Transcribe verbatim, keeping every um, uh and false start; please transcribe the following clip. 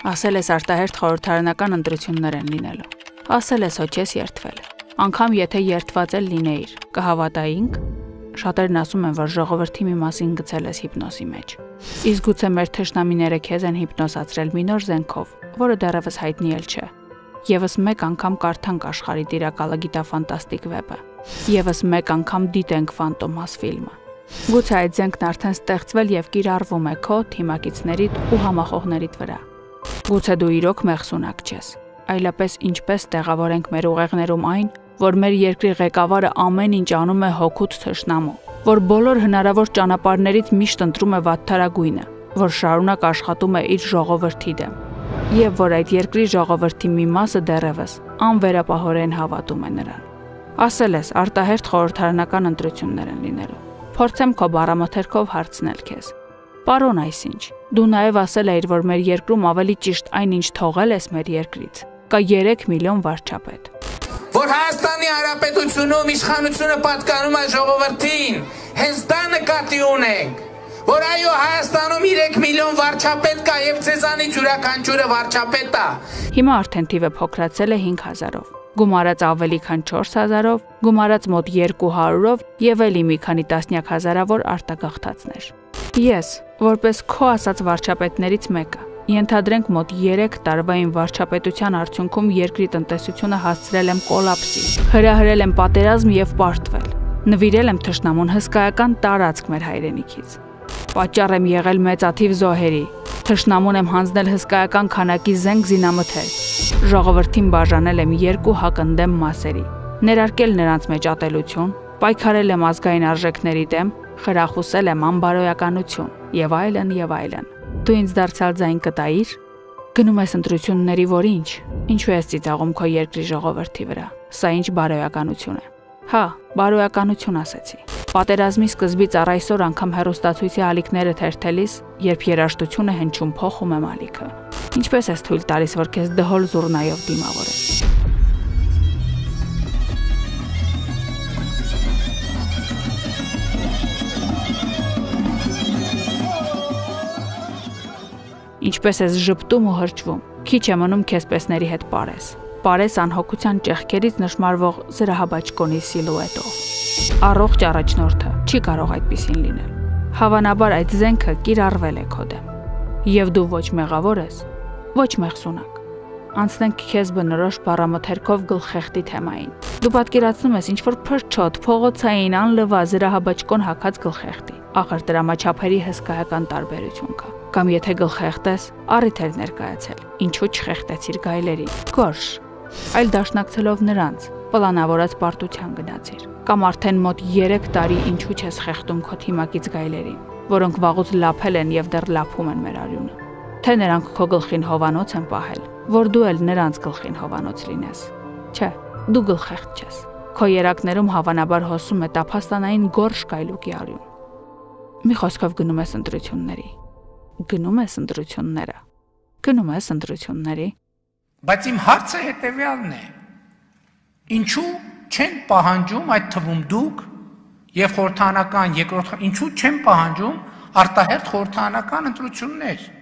Ասել ես արտահերթ խորհրդարանական ընտրություններ են լինելու։ Ասել ես հո չես երդվել։ Անգամ եթե երդված էլ լինեիր, կհավատայինք։ Շատերն ասում են, որ ժողովրդի մի մասին գցել ես հիպնոսի մեջ։ Իսկ գուցե մեր թշնամիները քեզ են հիպնոսացրել մի նոր զենքով, որը դեռևս հայտնի էլ չէ։ Եվս մեկ անգամ կարդանք աշխարհի տիրակալը գիտաֆանտաստիկ վեպը։ Եվս մեկ անգամ դիտենք Ֆանտոմաս ֆիլմը։ Գուցե այդ զենքն արդեն ստեղծվել եւ կիրառվում է քո թիմակիցներիդ ու համախոհներիդ վրա։ Գուցե դու իրոք մեղսունակ չես, այլապես ինչպես տեղավորենք մեր ուղեղներում այն, որ մեր երկրի ղեկավարը ամեն ինչ անում է հոգուտ թշնամու, որ բոլոր հնարավոր ճանապարհներից միշտ ընտրում է վատթարագույնը, որ շարունակ աշխատում է իր ժողովրդի դեմ, եւ որ այդ երկրի ժողովրդի մի մասը դեռևս անվերապահորեն հավատում է նրան։ Ասել ես արտահերթ խորհրդարանական ընտրություններ են լինելու։ Փորձեմ քո բառամթերքով հարցնել քեզ։ Պարոն այսինչ, դու նաև ասել էիր, որ մեր երկրում ավելի ճիշտ այնինչ թողել ես մեր երկրից, կա երեք միլիոն վարչապետ։ Որ Հայաստանի Հանրապետությունում իշխանությունը պատկանում է ժողովրդին, հենց դա նկատի ունենք, որ այո Հայաստանում երեք միլիոն վարչապետ կա եւ ցեզանից յուրաքանչյուրը վարչապետ է։ Հիմա արդեն թիվը փոքրացել է հինգ հազարով, գումարած ավելի քան չորս հազարով, գումարած մոտ երկու հարյուրով եւ էլի մի քանի տասնյակ հազարավոր արտագաղթածներ։ Ես, որպես քո ասած վարչապետներից մեկը, ենթադրենք մոտ երեք տարվային վարչապետության արդյունքում երկրի տնտեսությունը հասցրել եմ կոլապսի, հրահրել եմ պատերազմ եւ պարտվել, նվիրել եմ թշնամուն հսկայական տարածք մեր հայրենիքից, պատճառ եմ եղել մեծաթիվ զոհերի, թշնամուն եմ հանձնել հսկայական քանակի զենք զինամթեր, ժողովրդին բաժանել եմ երկու հակընդդեմ մասերի, ներարկել նրանց մեջ ատելություն, պայքարել եմ ազգային արժեքների դեմ, խրախուսել եմ անբարոյականություն եւ այլն եւ այլն։ Դու ինձ դարձյալ ձայն կտայիր, գնում ես ընտրությունների, որ ինչ, ինչու ես ծիծաղում քո երկրի ժողովրդի վրա։ Սա ինչ բարոյականություն է։ Հա, բարոյականություն ասեցի։ Պատերազմի սկզբից առ այսօր անգամ հեռուստացույցի ալիքները թերթելիս, երբ երաժշտությունը հնչում փոխում եմ ալիքը։ Ինչպես ես թույլ տալիս, որ քեզ դհոլ զուռնայով դիմավորես։ Ինչպես ես ժպտում ու հրճվում, քիչ է մնում քեզ եսպեսների հետ պարես, պարես անհոգության ճեղքերից նշմարվող զրահաբաճկոնի սիլուետով։ Առողջ առաջնորդը չի կարող այդպիսին լինել։ Հավանաբար այդ զենքը կիրառվել է քո դեմ։ Եվ դու ոչ մեղավոր ես, ոչ մեղսունակ։ Անցնենք քեզ բնորոշ բառամթերքով գլխեղտի թեմային։ Դու պատկերացնում ես ինչ-որ փրչոտ, փողոցային, անլվա զրահաբաճկոն հագած գլխեղտի։ Ախր տրամաչափերի հսկայական տարբերություն կա։ Կամ եթե գլխեղտես, առիթ էր ներկայացել, ինչու չխեղտեցիր գայլերի, գորշ, այլ դաշնակցելով նրանց, պլանավորած պարտության գնացիր, կամ արդեն մոտ երեք տարի ինչու չես խեղտում քո թիմակից գայլերին, որոնք վաղուց լափել են եւ դեռ լափում են մեր արյունը, թե նրանք քո գլխին հովանոց են պահել, որ դու էլ նրանց գլխին հովանոց լինես, չէ, դու գլխեղտ չես, քո երակներում հավանաբար հոսում է տափաստանային գորշ գայլուկի արյուն։ Մի խոսքով գնում ես ընտրությունների։ Գնում ես ընտրությունները, գնում ես ընտրությունների։ Բայց իմ հարցը հետևյալն է. ինչու չեն պահանջում այդ թվում դուք եւ խորհրդարանական երկրորդ, ինչու չեն պահանջում արտահերթ խորհրդարանական ընտրություններ։